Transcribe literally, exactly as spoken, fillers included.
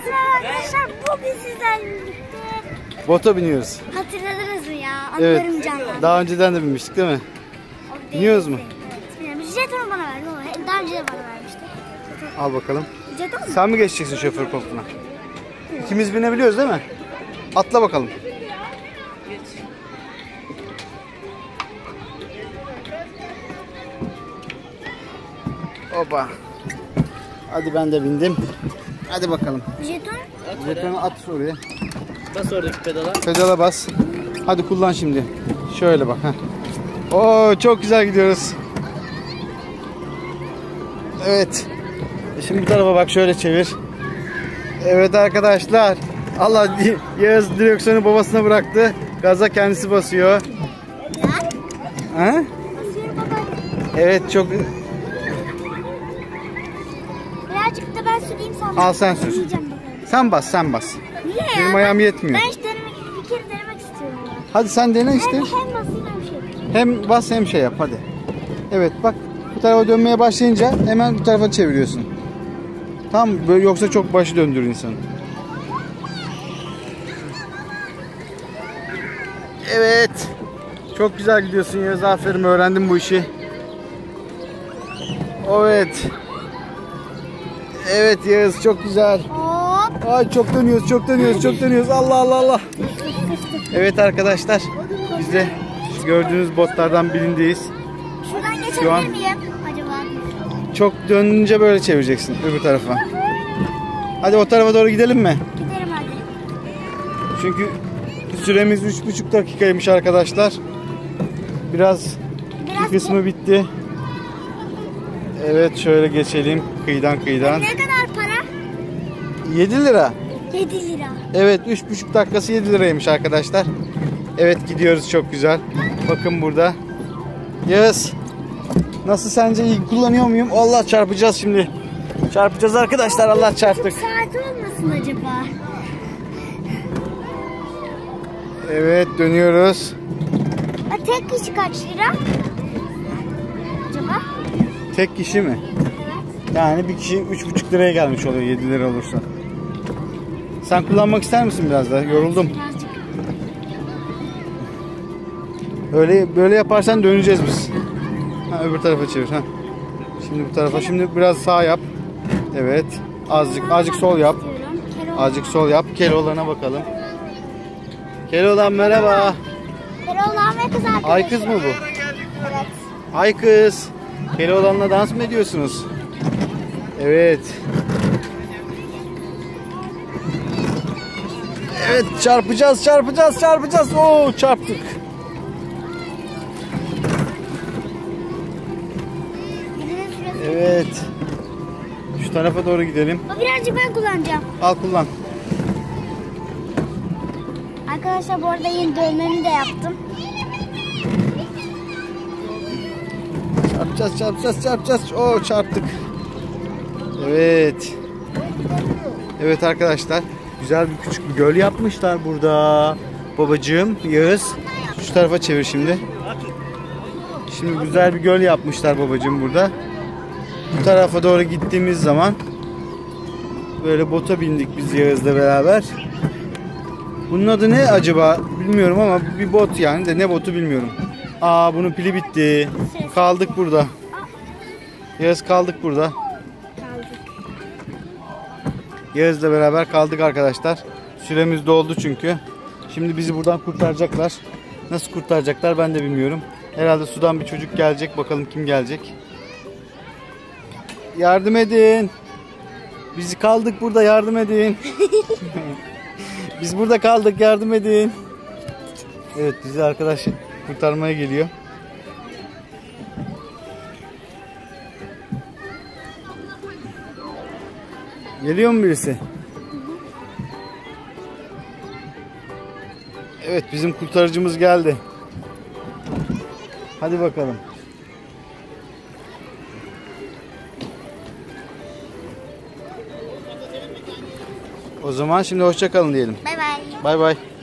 Arkadaşlar bugün sizlerle birlikte bota biniyoruz. Hatırladınız mı ya? Evet. Anılarım canlandı. Daha önceden de binmiştik değil mi? Biniyoruz mu? Evet. Jetonu bana verdi. Daha önce de bana vermişti. Al bakalım. Jeton mu? Sen mi geçeceksin şoför koltuğuna? İkimiz binebiliyoruz değil mi? Atla bakalım. Hoppa. Hadi ben de bindim. Hadi bakalım. Jeton? Jetonu at oraya. Bas oradaki pedala. Pedala bas. Hadi kullan şimdi. Şöyle bak. Heh. Oo, çok güzel gidiyoruz. Evet. Şimdi bu tarafa bak, şöyle çevir. Evet arkadaşlar. Allah, Yağız direksiyonu babasına bıraktı. Gaza kendisi basıyor. Ha? Basıyorum baba. Evet, çok. Birazcık da ben süreyim sen. Al sen sür. Sen bas, sen bas. Niye ya? Benim ayağım yetmiyor. Ben işte denemek, bir kere denemek istiyorum ya. Hadi sen dene işte. Hem, hem basayım hem şey yapayım. Hem bas hem şey yap hadi. Evet bak, bu tarafa dönmeye başlayınca hemen bu tarafa çeviriyorsun. Tamam böyle, yoksa çok başı döndürür insanı. Evet. Çok güzel gidiyorsun Yağız, aferin, öğrendim bu işi. Evet. Evet Yağız, çok güzel. Hop. Ay çok dönüyoruz, çok dönüyoruz, çok dönüyoruz. Allah Allah Allah. Evet arkadaşlar, biz de gördüğünüz botlardan birindeyiz. Şuradan geçebilir Şu an miyim acaba? çok dönünce böyle çevireceksin öbür tarafa. Hadi o tarafa doğru gidelim mi? Gidelim hadi. Çünkü süremiz üç buçuk dakikaymış arkadaşlar. Biraz, Biraz bir kısmı bitti. Evet şöyle geçelim kıyıdan kıyıdan. Ne kadar para? yedi lira. yedi lira. Evet, üç buçuk dakikası yedi liraymış arkadaşlar. Evet gidiyoruz, çok güzel. Bakın burada. Yağız, nasıl, sence iyi kullanıyor muyum? Allah, çarpacağız şimdi. Çarpacağız arkadaşlar, Allah çarptık. Çok saat olmasın acaba? Evet dönüyoruz. Ha, tek kişi kaç lira? Acaba? Tek kişi mi? Evet. Yani bir kişi üç buçuk liraya gelmiş oluyor yedi lira olursa. Sen kullanmak ister misin biraz daha? Yoruldum. Birazcık. Öyle böyle yaparsan döneceğiz biz. Ha, öbür tarafa çevir ha. Şimdi bu tarafa. Şimdi biraz sağ yap. Evet. Azıcık azıcık sol yap. Azıcık sol yap. Keloğlan'a bakalım. Keloğlan merhaba. Keloğlan ve kız arkadaşı. Ay kız mı bu? Evet. Ay kız. Keloğlan'la dans mı ediyorsunuz? Evet. Evet çarpacağız, çarpacağız, çarpacağız. Oo, çarptık. Evet. Şu tarafa doğru gidelim. Birazcık ben kullanacağım. Al kullan. Arkadaşlar bu arada yeni dövmemi de yaptım. Çarpacağız, çarpacağız, çarpacağız. Oo, çarptık. Evet. Evet arkadaşlar. Güzel bir küçük bir göl yapmışlar burada. Babacığım, Yağız. Şu tarafa çevir şimdi. Şimdi güzel bir göl yapmışlar babacığım burada. Bu tarafa doğru gittiğimiz zaman böyle bota bindik biz Yağız'la beraber. Bunun adı ne acaba bilmiyorum ama bir bot yani, de ne botu bilmiyorum. Aa, bunun pili bitti. Kaldık burada. Yağız kaldık burada. Yağız'la beraber kaldık arkadaşlar. Süremiz doldu çünkü. Şimdi bizi buradan kurtaracaklar. Nasıl kurtaracaklar ben de bilmiyorum. Herhalde sudan bir çocuk gelecek. Bakalım kim gelecek. Yardım edin. Biz kaldık burada, yardım edin. Biz burada kaldık, yardım edin. Evet, bizi arkadaş kurtarmaya geliyor. Geliyor mu birisi? Evet, bizim kurtarıcımız geldi. Hadi bakalım. O zaman şimdi hoşça kalın diyelim. Bay bay. Bay bay.